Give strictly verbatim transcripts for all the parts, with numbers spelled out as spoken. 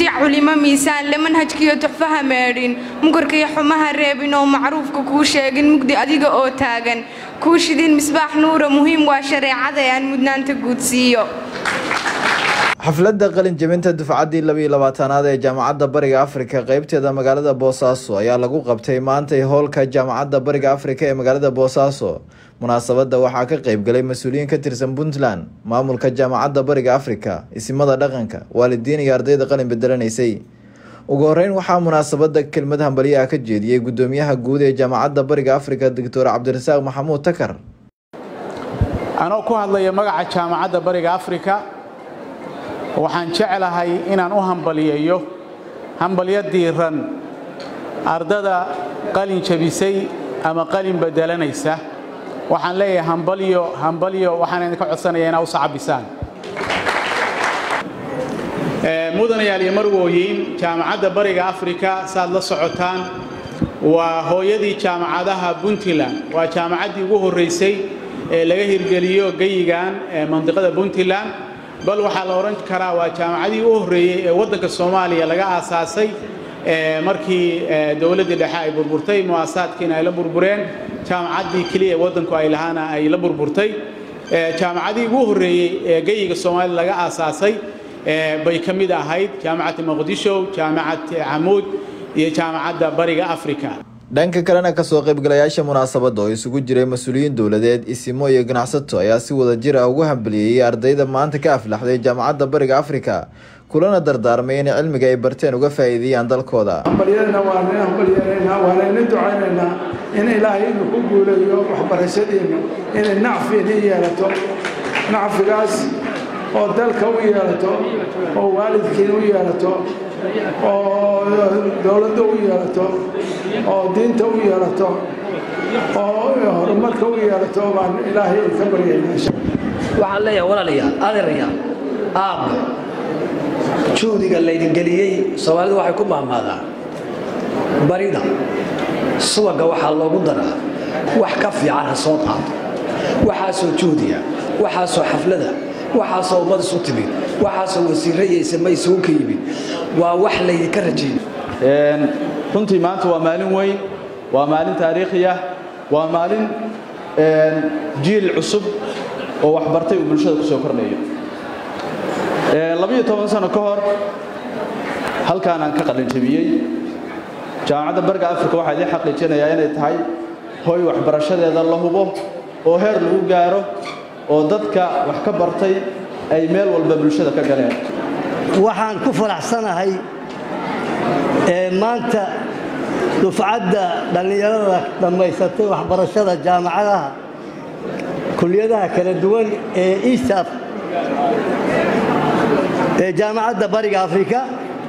مرجع علماء ميسان لمنهج كيو تحفها مارين مقرك يحمها ريبين أو معروف كوشاجن مقدي أديق أو تاجن كوش دين مصباح نور مهم وشريعة يعني مدنان تقودسيو xafladda qalin jabinta dufcaddii laba iyo labaatanaad ee jaamacadda Bariga Afrika qaybteeda magaalada Boosaaso ayaa lagu qabtay maanta hoolka jaamacadda Bariga Afrika ee magaalada Boosaaso. Munaasabadda waxaa ka qayb galay mas'uuliyiin ka tirsan Puntland, maamulka jaamacadda Bariga Afrika, isimada dhaqanka, waalidiin iyo ardayda qalin beddelanaysay. ugu horeyn waxaa munaasabadda kelmad hambaliye ka jeediyay gudoomiyaha guud ee jaamacadda Bariga Afrika Doctor Cabdirasaaq Maxamuud Takar. anoo ku hadlaya magaca jaamacadda Bariga Afrika waxaan jecelahay inaan u hambaliyeeyo hambaliyadii ran ardada qalin jabisay ama qalin bedelanaysa waxaan leeyahay hambaliyo hambaliyo waxaan idinka codsanayaa inaad u sacabisaan ee mudanayaal iyo marwooyin jaamacadda Bariga Afrika saad la socotaan waa hooyadii jaamacadaha Puntland waa jaamacaddii ugu horeysay ee laga hirgeliyo gayigan ee mandiqada Puntland bal waxa la oran karaa waa jaamacadii u horeeyay ee wadanka Soomaaliya laga aasaasay ee markii dawladda dhexe ay burburtay muassasaadkiina ay la burbureen jaamacadii kaliya wadanku ay lahaana ay la burburtay ee jaamacadii ugu horeeyay ee gayiga Soomaaliya laga aasaasay ee bay kamid ahayd jaamacadda Muqdisho jaamacadda Amuud iyo jaamacadda Bariga Afrika dhanka kalena ka soo qayb galayaasha munaasabadda oo isugu jiray mas'uuliyiin dawladeed isimo iyo ganacsato ayaa si wada jir ah ugu hambaliyay ardayda maanta ka aflaxday jaamacadda Bariga Afrika kulana dardaarmay in cilmiga ay barteen uga faa'iideeyaan dalkooda hambaliyadana waa inaan hambaliyayna waa inaan ducaynayna in Ilaahay inuu ku guuleeyo waxbarashadeena in nacfi yeelato nacfigaas oo dalka u yeelato oo waalidkiina u yeelato oo dawladda u yeelato oo diinta u yeelato oo horumarka u yeelato baan Ilaahay ka baryaynaa waxaan leeyahay walaalayaal adeerayaal aab juudiga laydin geliyay Soomaalidu waxay ku maamaadaan barida suwaga waxa loogu daraa wax ka fiican soo qaato waxa soo juudiya waxa soo xaflada waxa soo ummad soo timi waxa soo wasiirayaysa ma soo kiyimid waa wax la ka rajay een runtii maanta waa maalin weyn waa maalin taariikhi ah waa maalin een jiil cusub oo wax bartay oo bulshada ku soo kornayo ee laba iyo toban sano ka hor halkaan aan ka qalin jabiyay jaamacadda Bariga Afrika waxa ay xaqiijinayaan inay tahay hooy waxbarashadeeda la hubo oo heer lagu gaaro oo dadka wax ka bartay ay meel walba bulshada ka galeen waxaan ku faraxsanahay ee maanta dufcadda dhalinyarada dhamaysatay waxbarashada jaamacadaha kulliyadaha kala duwan ee ISAF ee jaamacadda Bariga Afrika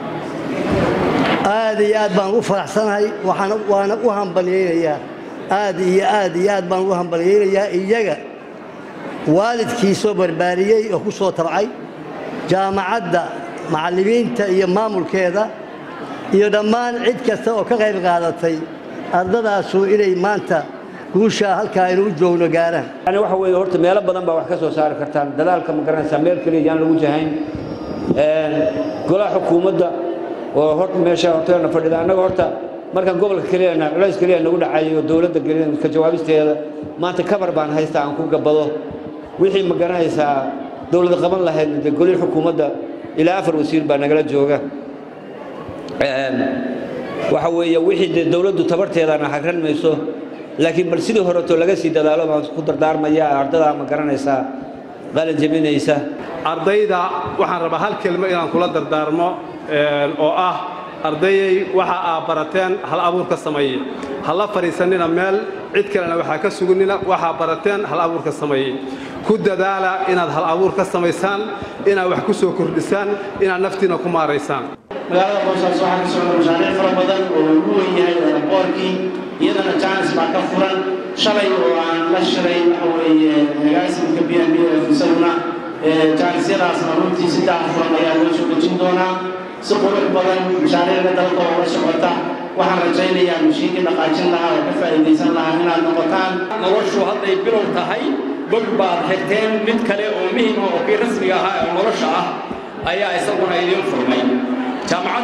aad iyo aad baan u faraxsanahay waxaan waana u hambalyeeyaa aad iyo aad iyo aad baan u hambalyeeyaa iyaga waalidkii soo barbaariyay oo ku soo tabcay jaamacadda macallimiinta iyo maamulkeeda iyo dhammaan cid kasta oo ka qayb qaadatay ardadaas inay maanta guusha halka ay u joogno gaaraan ani waxa weeye horta meelo badan baa wax ka soo saari kartaan dadaalka ma garanaysa meel kaliya yaan lagu jahayn een golaha xukuumadda oo horta meesha horteena fadhida anaga horta marka gobolka kaliya culays kaliya nagu dhacayo dawladda kaliya ka jawaabisteeda maanta kabar baan haystaa aan ku gabado wixii ma garanaysa dawladda qaban lahayd golaha xukuumadda ilaa afar wasiir baa nagala jooga een waxa weeye wixii dawladdu tabarteedana hagran mayso laakiin bal sidii hore to laga sii dadaalo baan ku dardaarmaya ardada ma garanaysa qalin jabinaysa ardayda waxaan rabaa hal kelmo inaan kula dardaarmo oo ah ardayay waxa aad barateen hal abuur ka sameeyay hal fariisanina meel cid kalena waxa ka sugunina waxa barateen hal abuur ka sameeyay ku dadaala inaad hal abuur ka sameysaan inaad wax ku soo kordhisaan inaad naftiina ku maareysaan magaalada Boosaaso waxaa ka socda mashaariic fara badan oo ugu weyn yahay airportkii iyadana chance baa ka furan shalay oo aan la shiray waxa weeye agaasimka B and B fisawna ee chance-yadaas runtii sidaa furan ayaa loo soo dejin doonaa si qurux badan mashaariicda dalka oo la socota waxaan rajaynayaa mashiinka dhaqaajin lahaa oo ka faa'iideysan lahaa inaad noqotaan noloshu hadday bilow tahay bog baad xigteen mid kale oo muhiim ah oo kii rasmiga ahaa ee nolosha ah ayaa isaguna idin furmay jaamacad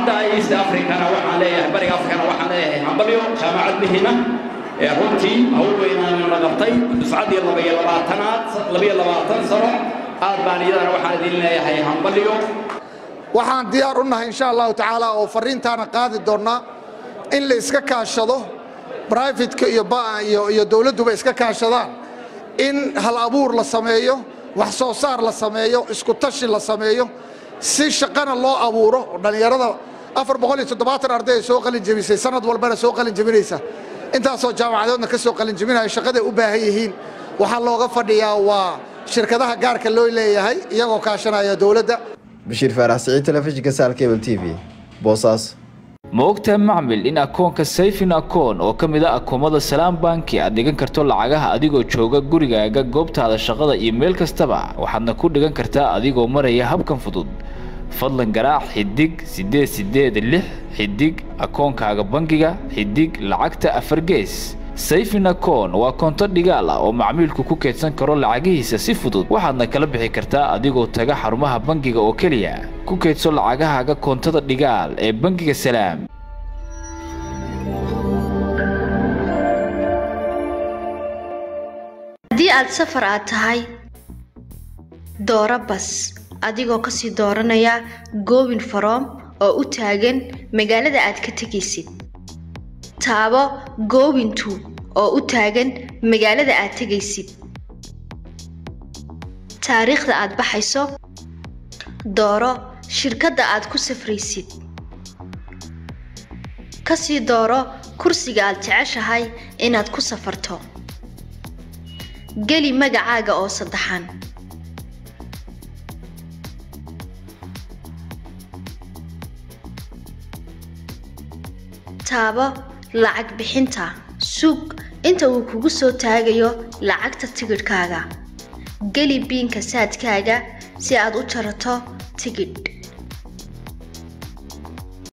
east africana waxaan leeyahay bariga africana waxaan leeyahay hambalyo jaamacad mihina ee runtii hawl weynaan la qabtay dufcadii laba iyo labaatanaad laba iyo labaatan sano aad baan iyadana waxaan idin leeyahay hambalyo waxaan diyaar u nahay insha allahu tacaala oo fariintaana qaadi doonnaa in la iska kaashado برايفتك iyo baa iyo iyo dawladuba iska kaashadaan in hal abuur la sameeyo wax soo saar la sameeyo isku tashi la sameeyo si shaqana loo abuuro dhalinyarada afar boqol iyo toddobaatan arday soo qalin jabisay sanad walbana soo qalin jabinaysa intaas oo jaamacadoodna ka soo qalin jabinaya shaqada u baahan yihiin waxa looga fadhiyaa waa shirkadaha gaarka loo leeyahay iyagoo kaashanaya dawladda Bashir Faarax Saciid telefishinka Sal Cable T V Boosas ma ogtahay macmil in akoonka Sayfin akoon oo kamid ah akoomada Salaam Bank aad dhigan karto lacagaha adigoo jooga gurigaaga goobtaada shaqada iyo meel kastaba waxaadna ku dhigan kartaa adigoo maraya habkan fudud fadlan garaac xidig sideed sideed lix xidig akoonkaaga bangiga xidig lacagta afar gees Sayfin akoon waa koonto dhigaal ah oo macmiilku ku keedsan karo lacagihiisa si fudud waxaadna kala bixi kartaa adigoo taga xarumaha bangiga oo kaliya ku keedso lacagahaaga koontada dhigaal ee bangiga Salaam haddii aad safar aad tahay dooro bas adigoo ka sii dooranaya goobin faroom oo u taagan magaalada aad ka tegaysid taabo goobin two oo u taagan magaalada aad tegaysid taariikhda aad baxayso dooro shirkadda aad ku safraysid ka sii dooro kursiga aad jeceshahay inaad ku safarto geli magacaaga oo saddexan taabo lacag bixinta suug inta uu kugu soo taagayo lacagta tigidhkaaga geli biinka saadkaaga si aad u jarato tigidh